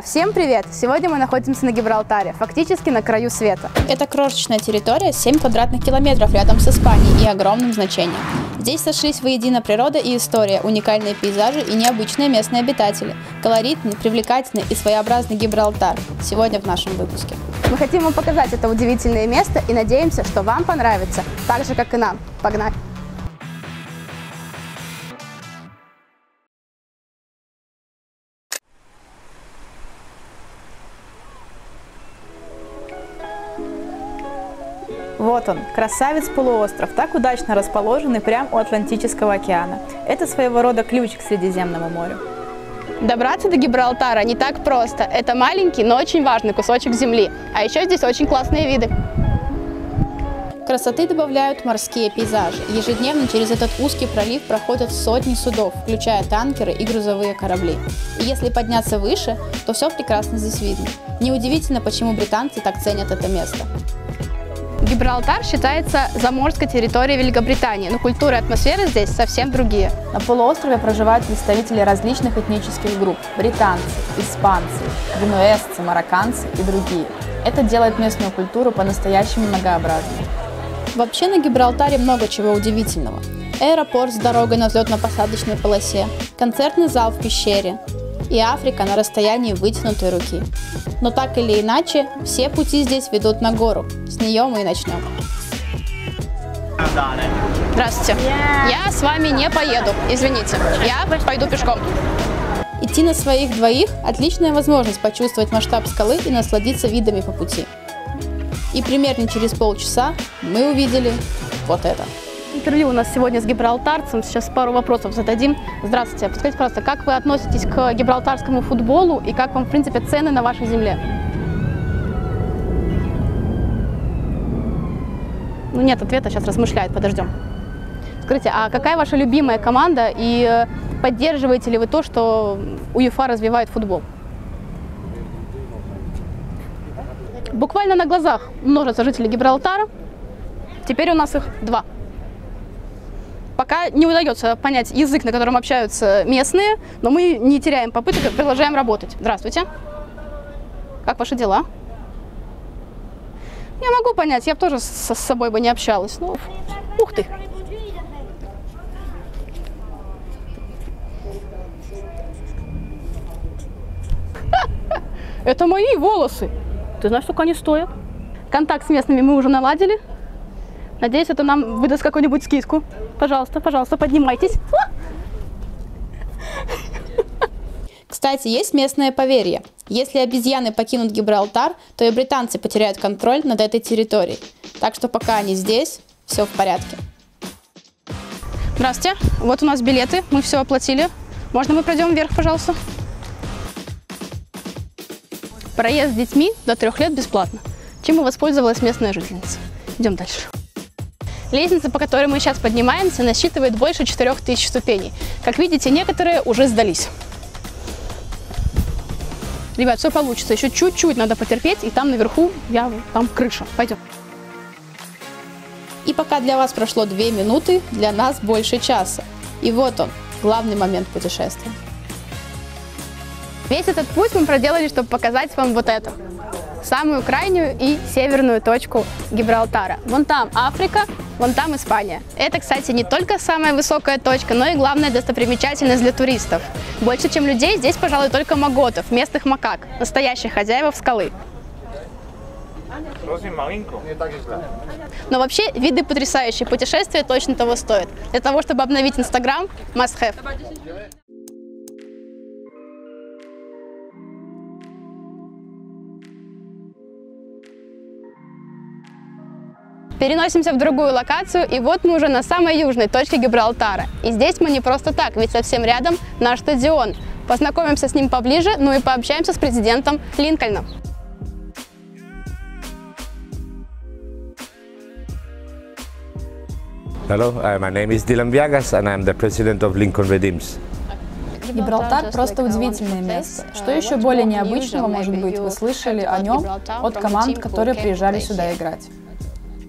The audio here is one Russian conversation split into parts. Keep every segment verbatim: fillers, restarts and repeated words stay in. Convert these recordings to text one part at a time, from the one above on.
Всем привет! Сегодня мы находимся на Гибралтаре, фактически на краю света. Это крошечная территория, семь квадратных километров рядом с Испанией и огромным значением. Здесь сошлись воедино природа и история, уникальные пейзажи и необычные местные обитатели. Колоритный, привлекательный и своеобразный Гибралтар. Сегодня в нашем выпуске. Мы хотим вам показать это удивительное место и надеемся, что вам понравится, так же, как и нам. Погнали! Вот он, красавец-полуостров, так удачно расположенный прямо у Атлантического океана. Это своего рода ключ к Средиземному морю. Добраться до Гибралтара не так просто. Это маленький, но очень важный кусочек земли. А еще здесь очень классные виды. Красоты добавляют морские пейзажи. Ежедневно через этот узкий пролив проходят сотни судов, включая танкеры и грузовые корабли. И если подняться выше, то все прекрасно здесь видно. Неудивительно, почему британцы так ценят это место. Гибралтар считается заморской территорией Великобритании, но культура и атмосфера здесь совсем другие. На полуострове проживают представители различных этнических групп – британцы, испанцы, генуэзцы, марокканцы и другие. Это делает местную культуру по-настоящему многообразной. Вообще на Гибралтаре много чего удивительного. Аэропорт с дорогой на взлетно-посадочной полосе, концертный зал в пещере и Африка на расстоянии вытянутой руки. Но так или иначе, все пути здесь ведут на гору. С нее мы и начнем. Здравствуйте. Я с вами не поеду, извините. Я пойду пешком. Идти на своих двоих – отличная возможность почувствовать масштаб скалы и насладиться видами по пути. И примерно через полчаса мы увидели вот это. Интервью у нас сегодня с гибралтарцем. Сейчас пару вопросов зададим. Здравствуйте. Подскажите, пожалуйста, как вы относитесь к гибралтарскому футболу и как вам, в принципе, цены на вашей земле? Ну, нет ответа, сейчас размышляет, подождем. Скажите, а какая ваша любимая команда и поддерживаете ли вы то, что УЕФА развивает футбол? Буквально на глазах множатся жители Гибралтара. Теперь у нас их два. Пока не удается понять язык, на котором общаются местные, но мы не теряем попыток, продолжаем работать. Здравствуйте. Как ваши дела? Я могу понять, я бы тоже с собой бы не общалась. Но... Ух ты! Это мои волосы! Ты знаешь, сколько они стоят? Контакт с местными мы уже наладили. Надеюсь, это нам выдаст какую-нибудь скидку. Пожалуйста, пожалуйста, поднимайтесь. Кстати, есть местное поверье. Если обезьяны покинут Гибралтар, то и британцы потеряют контроль над этой территорией. Так что пока они здесь, все в порядке. Здравствуйте. Вот у нас билеты. Мы все оплатили. Можно мы пройдем вверх, пожалуйста? Проезд с детьми до трех лет бесплатно. Чем и воспользовалась местная жительница. Идем дальше. Лестница, по которой мы сейчас поднимаемся, насчитывает больше четырёх тысяч ступеней. Как видите, некоторые уже сдались. Ребят, все получится. Еще чуть-чуть надо потерпеть, и там наверху, я, там крыша. Пойдем. И пока для вас прошло две минуты, для нас больше часа. И вот он, главный момент путешествия. Весь этот путь мы проделали, чтобы показать вам вот это. Самую крайнюю и северную точку Гибралтара. Вон там Африка, вон там Испания. Это, кстати, не только самая высокая точка, но и главная достопримечательность для туристов. Больше, чем людей, здесь, пожалуй, только маготов, местных макак, настоящих хозяев скалы. Но вообще, виды потрясающие, путешествия точно того стоят. Для того, чтобы обновить Инстаграм, must have. Переносимся в другую локацию, и вот мы уже на самой южной точке Гибралтара. И здесь мы не просто так, ведь совсем рядом наш стадион. Познакомимся с ним поближе, ну и пообщаемся с президентом Линкольном. Hello, uh, my name is Dylan Viagas, and I'm the president of Lincoln Redeems. Гибралтар – просто удивительное место. Что еще более необычного, может быть, вы слышали о нем от команд, которые приезжали сюда играть?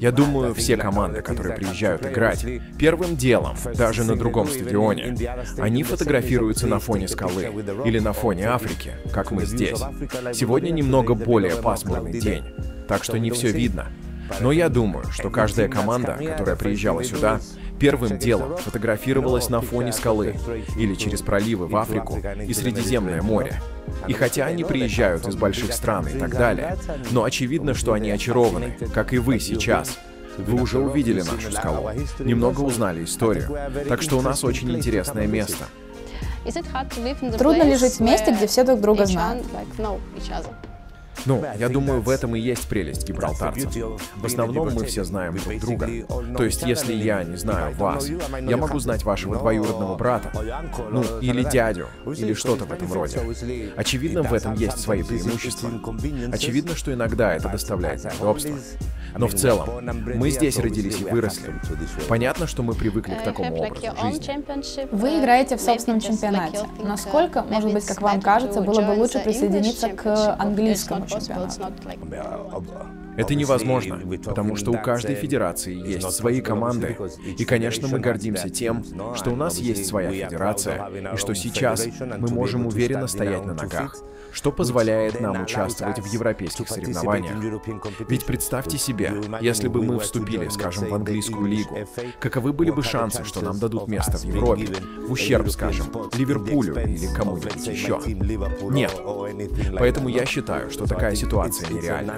Я думаю, все команды, которые приезжают играть, первым делом, даже на другом стадионе, они фотографируются на фоне скалы или на фоне Африки, как мы здесь. Сегодня немного более пасмурный день, так что не все видно. Но я думаю, что каждая команда, которая приезжала сюда, первым делом фотографировалась на фоне скалы или через проливы в Африку и Средиземное море. И хотя они приезжают из больших стран и так далее, но очевидно, что они очарованы, как и вы сейчас. Вы уже увидели нашу скалу, немного узнали историю, так что у нас очень интересное место. Трудно ли жить в месте, где все друг друга знают? Ну, я думаю, в этом и есть прелесть гибралтарцев. В основном мы все знаем друг друга. То есть, если я не знаю вас, я могу знать вашего двоюродного брата, ну, или дядю, или что-то в этом роде. Очевидно, в этом есть свои преимущества. Очевидно, что иногда это доставляет неудобства. Но в целом, мы здесь родились и выросли. Понятно, что мы привыкли к такому образу жизни. Вы играете в собственном чемпионате. Насколько, может быть, как вам кажется, было бы лучше присоединиться к английскому чемпионату? Это невозможно, потому что у каждой федерации есть свои команды. И, конечно, мы гордимся тем, что у нас есть своя федерация, и что сейчас мы можем уверенно стоять на ногах, что позволяет нам участвовать в европейских соревнованиях. Ведь представьте себе, если бы мы вступили, скажем, в английскую лигу, каковы были бы шансы, что нам дадут место в Европе, в ущерб, скажем, Ливерпулю или кому-нибудь еще? Нет. Поэтому я считаю, что такая ситуация нереальна.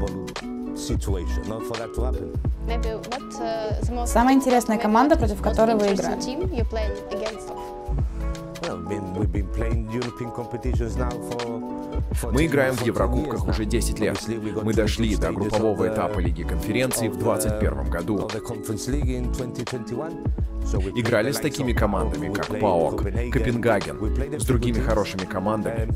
Самая интересная команда, против которой вы играли? Мы играем в Еврокубках уже десять лет. Мы дошли до группового этапа Лиги конференций в двадцать первом году. Играли с такими командами, как ПАОК, Копенгаген, с другими хорошими командами.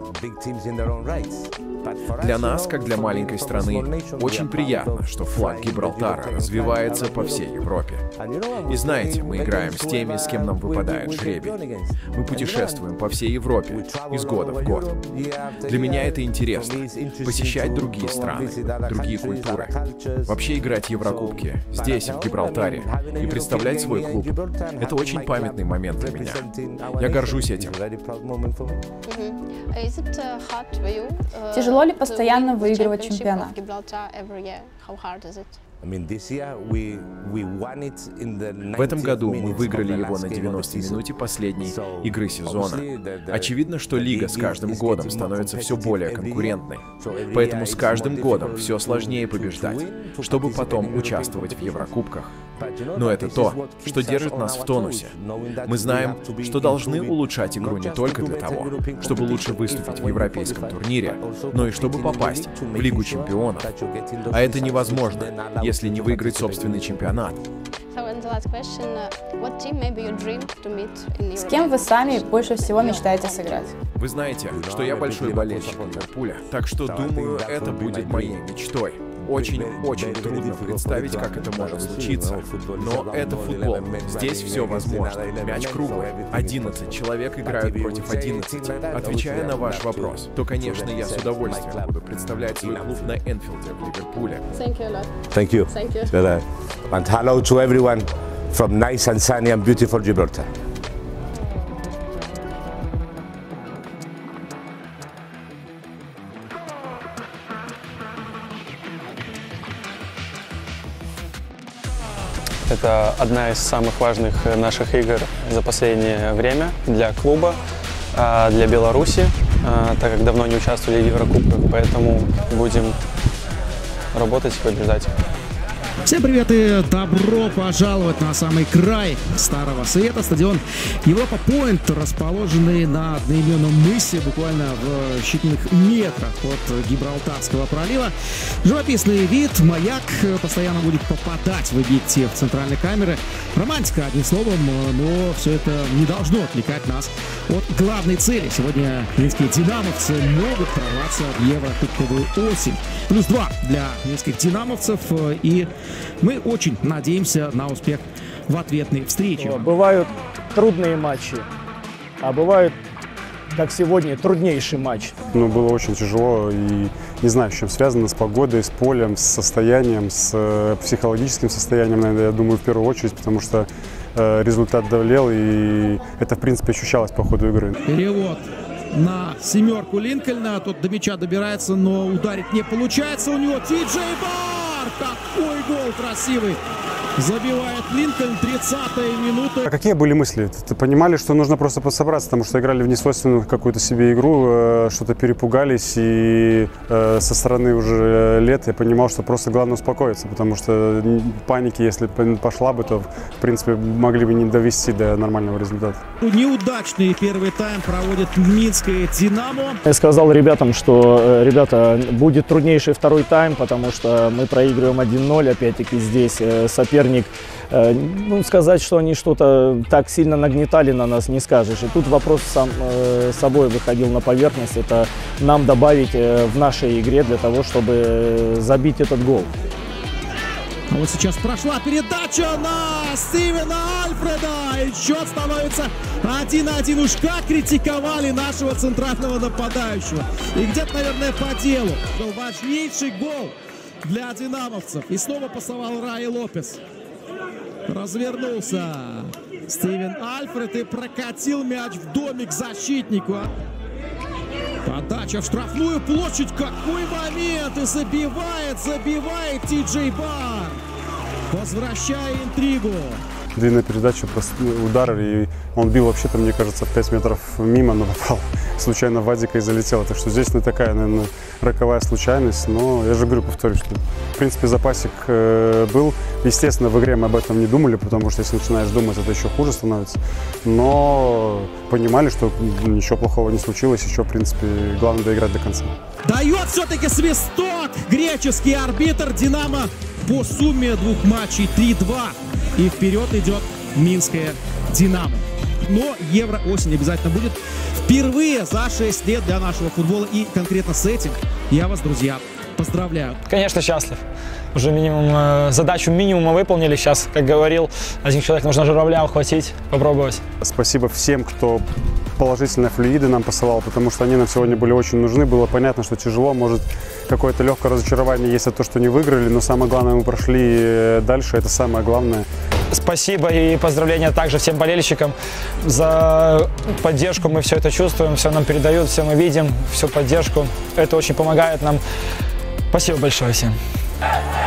Для нас, как для маленькой страны, очень приятно, что флаг Гибралтара развивается по всей Европе. И знаете, мы играем с теми, с кем нам выпадает жребий. Мы путешествуем по всей Европе из года в год. Для меня это интересно — посещать другие страны, другие культуры. Вообще играть в Еврокубки здесь, в Гибралтаре, и представлять свой клуб — это очень памятный момент для меня. Я горжусь этим. Тяжело ли постоянно выигрывать чемпионат? В этом году мы выиграли его на девяностой минуте последней игры сезона. Очевидно, что лига с каждым годом становится все более конкурентной. Поэтому с каждым годом все сложнее побеждать, чтобы потом участвовать в Еврокубках. Но это то, что держит нас в тонусе. Мы знаем, что должны улучшать игру не только для того, чтобы лучше выступить в европейском турнире, но и чтобы попасть в Лигу чемпионов. А это невозможно, если не выиграть собственный чемпионат. С кем вы сами больше всего мечтаете сыграть? Вы знаете, что я большой болельщик Ливерпуля, так что, думаю, это будет моей мечтой. Очень-очень трудно представить, как это может случиться. Но это футбол. Здесь все возможно. Мяч круглый. одиннадцать человек играют против одиннадцати. Отвечая на ваш вопрос, то, конечно, я с удовольствием буду представлять свой клуб на Энфилде в Ливерпуле. Thank you a lot. Thank you. Thank you. Bye-bye. And hello to everyone from nice and sunny and beautiful Gibraltar. Это одна из самых важных наших игр за последнее время для клуба, для Беларуси, так как давно не участвовали в Еврокубках, поэтому будем работать и побеждать. Всем привет и добро пожаловать на самый край Старого Света. Стадион Европа Пойнт, расположенный на одноименном мысе, буквально в считанных метрах от Гибралтарского пролива. Живописный вид, маяк постоянно будет попадать в объектив центральной камеры. Романтика, одним словом, но все это не должно отвлекать нас от главной цели. Сегодня минские динамовцы могут прорваться в Еврокубковую осень. Плюс два для минских динамовцев, и мы очень надеемся на успех в ответной встрече. Бывают трудные матчи, а бывают как сегодня, труднейший матч. Ну, было очень тяжело, и не знаю, с чем связано, с погодой, с полем, с состоянием, с психологическим состоянием, наверное, я думаю, в первую очередь, потому что э, результат давлел, и это, в принципе, ощущалось по ходу игры. Перевод на семерку Линкольна, тот до мяча добирается, но ударить не получается у него. Ти Джей Бар! Какой гол красивый! Забивает Линкольн, тридцатая минута. А какие были мысли? Ты понимали, что нужно просто подсобраться, потому что играли в несвойственную какую-то себе игру, э, что-то перепугались, и э, со стороны уже лет я понимал, что просто главное успокоиться, потому что паники, если пошла бы, то, в принципе, могли бы не довести до нормального результата. Неудачный первый тайм проводит Минское «Динамо». Я сказал ребятам, что, ребята, будет труднейший второй тайм, потому что мы проигрываем один ноль, опять-таки здесь соперник. Ну, сказать, что они что-то так сильно нагнетали на нас, не скажешь. И тут вопрос сам э, собой выходил на поверхность. Это нам добавить э, в нашей игре для того, чтобы забить этот гол. А вот сейчас прошла передача на Стивена Альфреда. И счет становится один-один. Уж как критиковали нашего центрального нападающего. И где-то, наверное, по делу. Был важнейший гол для динамовцев. И снова пасовал Рай Лопес. Развернулся Стивен Альфред и прокатил мяч в домик защитнику. Подача в штрафную площадь. Какой момент! И забивает, забивает Ти Джей Бар, возвращая интригу. Длинная передача, просто удар, и он бил вообще-то, мне кажется, в пять метров мимо, но попал случайно в Вадика и залетел. Так что здесь не такая, наверное, роковая случайность, но я же говорю, повторюсь, что, в принципе, запасик э, был. Естественно, в игре мы об этом не думали, потому что если начинаешь думать, это еще хуже становится. Но понимали, что ничего плохого не случилось, еще, в принципе, главное доиграть до конца. Дает все-таки свисток греческий арбитр. «Динамо» по сумме двух матчей три-два. И вперед идет Минское «Динамо». Но Евро-осень обязательно будет впервые за шесть лет для нашего футбола. И конкретно с этим я вас, друзья, поздравляю. Конечно, счастлив. Уже минимум, задачу минимума выполнили. Сейчас, как говорил один человек, нужно журавля ухватить, попробовать. Спасибо всем, кто положительные флюиды нам посылал, потому что они нам сегодня были очень нужны. Было понятно, что тяжело, может, какое-то легкое разочарование есть от того, что не выиграли, но самое главное, мы прошли дальше, это самое главное. Спасибо и поздравления также всем болельщикам за поддержку. Мы все это чувствуем, все нам передают, все мы видим, всю поддержку. Это очень помогает нам. Спасибо большое всем.